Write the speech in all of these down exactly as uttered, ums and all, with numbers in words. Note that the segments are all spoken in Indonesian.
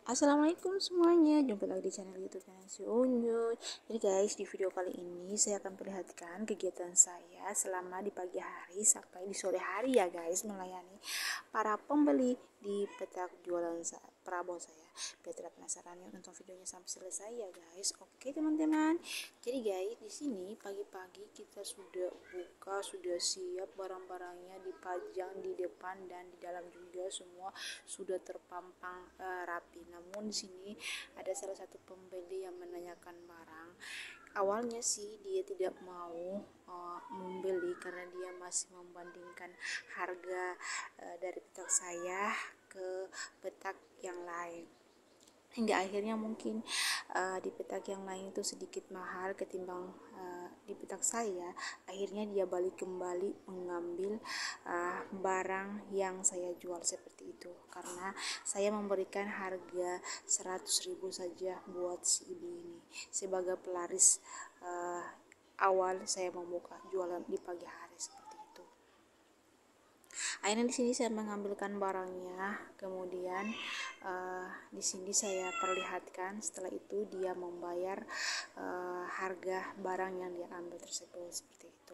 Assalamualaikum semuanya, jumpa lagi di channel YouTube Finansi Unjul. Jadi guys, di video kali ini saya akan perlihatkan kegiatan saya selama di pagi hari sampai di sore hari ya guys, melayani para pembeli di petak jualan Prabon saya. Biar tidak penasaran ya, nonton videonya sampai selesai ya guys. Oke teman-teman. Jadi guys, di sini pagi-pagi kita sudah buka, sudah siap barang-barangnya dipajang di depan dan di dalam juga semua sudah terpampang uh, rapi. Namun di sini ada salah satu pembeli yang menanyakan barang. Awalnya sih dia tidak mau uh, membeli karena dia masih membandingkan harga uh, dari petak saya ke petak yang lain, hingga akhirnya mungkin uh, di petak yang lain itu sedikit mahal ketimbang uh, di petak saya. Akhirnya dia balik kembali mengambil uh, barang yang saya jual seperti itu, karena saya memberikan harga seratus ribu saja buat si ibu ini sebagai pelaris uh, awal saya membuka jualan di pagi hari seperti itu. Akhirnya di sini saya mengambilkan barangnya, kemudian uh, di sini saya perlihatkan. Setelah itu dia membayar uh, harga barang yang dia ambil tersebut seperti itu.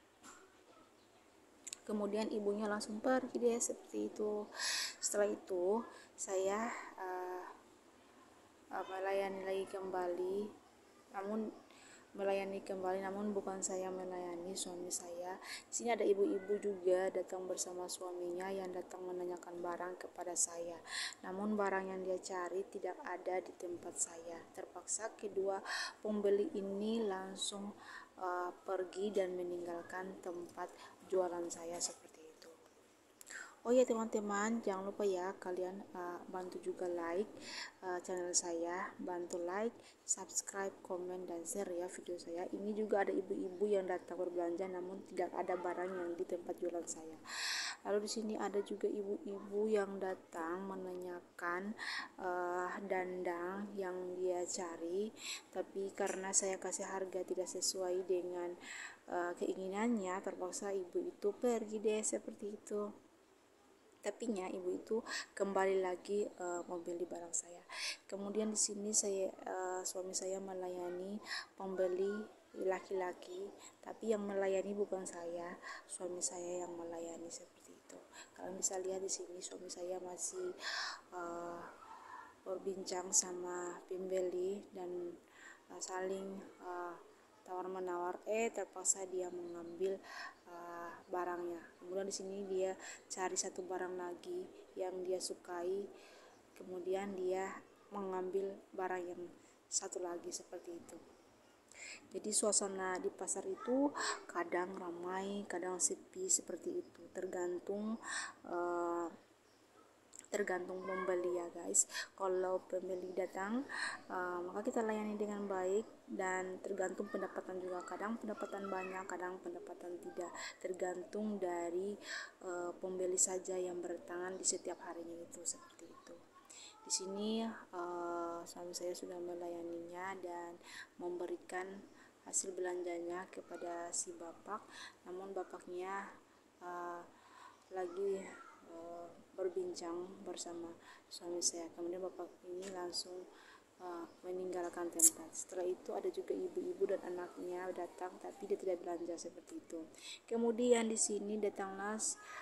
Kemudian ibunya langsung pergi deh seperti itu. Setelah itu saya uh, uh, melayani lagi kembali, namun melayani kembali namun bukan saya melayani, suami saya. Di sini ada ibu-ibu juga datang bersama suaminya yang datang menanyakan barang kepada saya. Namun barang yang dia cari tidak ada di tempat saya. Terpaksa kedua pembeli ini langsung uh, pergi dan meninggalkan tempat jualan saya seperti itu. Oh ya teman-teman, jangan lupa ya kalian uh, bantu juga like uh, channel saya, bantu like, subscribe, komen, dan share ya video saya. Ini juga ada ibu-ibu yang datang berbelanja namun tidak ada barang yang di tempat jualan saya. Lalu di sini ada juga ibu-ibu yang datang menanyakan uh, dandang yang dia cari, tapi karena saya kasih harga tidak sesuai dengan uh, keinginannya, terpaksa ibu itu pergi deh seperti itu. Tapinya ibu itu kembali lagi uh, membeli barang saya. Kemudian di sini saya uh, suami saya melayani pembeli laki-laki, tapi yang melayani bukan saya, suami saya yang melayani seperti itu. Kalian bisa lihat di sini suami saya masih uh, berbincang sama pembeli dan uh, saling uh, tawar-menawar. Eh terpaksa dia mengambil uh, barangnya. Kemudian di sini dia cari satu barang lagi yang dia sukai, kemudian dia mengambil barang yang satu lagi seperti itu. Jadi suasana di pasar itu kadang ramai, kadang sepi seperti itu, tergantung uh, tergantung pembeli ya guys. Kalau pembeli datang uh, maka kita layani dengan baik, dan tergantung pendapatan juga, kadang pendapatan banyak, kadang pendapatan tidak, tergantung dari uh, pembeli saja yang berdatangan di setiap harinya itu seperti itu. Di sini uh, suami saya sudah melayaninya dan memberikan hasil belanjanya kepada si bapak, namun bapaknya uh, lagi uh, berbincang bersama suami saya. Kemudian bapak ini langsung uh, meninggalkan tempat. Setelah itu ada juga ibu-ibu dan anaknya datang, tapi dia tidak belanja seperti itu. Kemudian di sini datanglah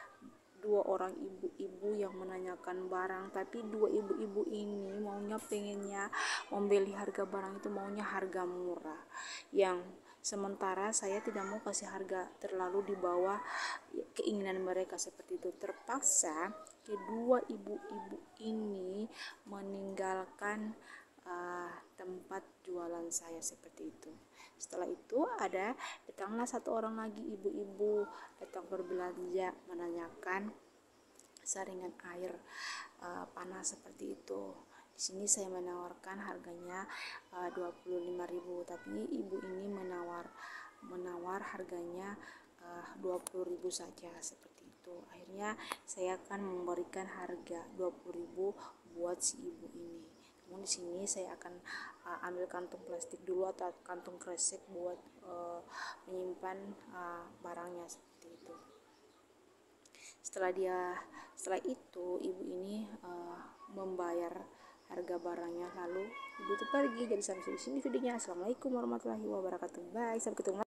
dua orang ibu-ibu yang menanyakan barang, tapi dua ibu-ibu ini maunya pengennya membeli harga barang itu maunya harga murah, yang sementara saya tidak mau kasih harga terlalu di bawah keinginan mereka seperti itu. Terpaksa kedua ibu-ibu ini meninggalkan uh, tempat jualan saya seperti itu. Setelah itu ada datanglah satu orang lagi ibu-ibu datang berbelanja menanyakan saringan air uh, panas seperti itu. Di sini saya menawarkan harganya uh, dua puluh lima ribu, tapi ibu ini menawar menawar harganya uh, dua puluh ribu saja seperti itu. Akhirnya saya akan memberikan harga dua puluh ribu buat si ibu ini. Namun di sini saya akan uh, ambil kantung plastik dulu atau kantung kresek buat uh, menyimpan uh, barangnya seperti itu. Setelah dia setelah itu ibu ini uh, membayar harga barangnya, lalu ibu itu pergi. Jadi sampai di sini videonya. Assalamualaikum warahmatullahi wabarakatuh. Bye, sampai ketemu lagi.